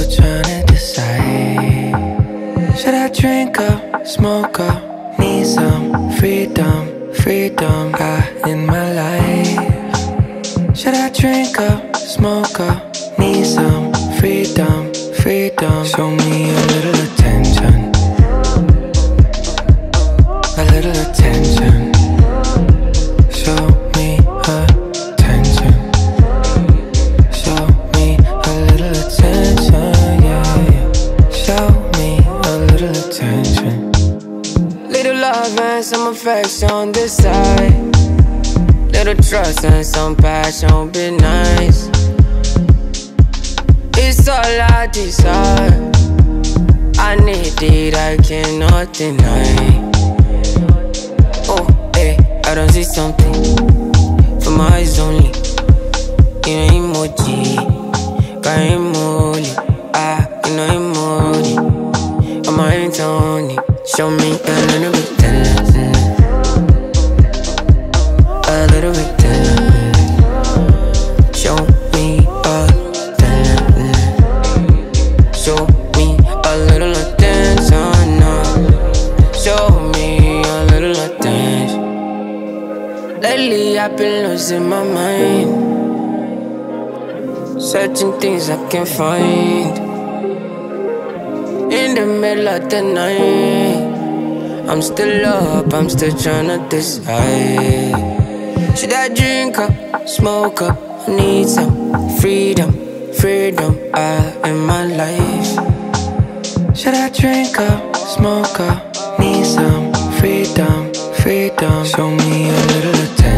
trying to decide. Should I drink up, smoke up? Need some freedom, freedom in my life. Should I drink up, smoke up? Need some freedom, freedom. Show me a little attention, a little attention. Show me attention. Show me a little attention, yeah, yeah. Show me a little attention. Little love and some affection on this side. Little trust and some passion, be nice. It's all I desire. I need it, I cannot deny. Oh, hey, I don't see something for my eyes only. You know emoji, got emoji. You know emoji. On my hands only. Show me a little bit tender, a little bit tender. Show me a tender. Show me a little attention now. Show me a little attention. Lately I've been losing my mind, searching things I can't find. In the middle of the night, I'm still up, I'm still tryna decide. Should I drink up, smoke up? I need some freedom, freedom in my life. Should I drink up, smoke up? Need some freedom, freedom. Show me a little attention.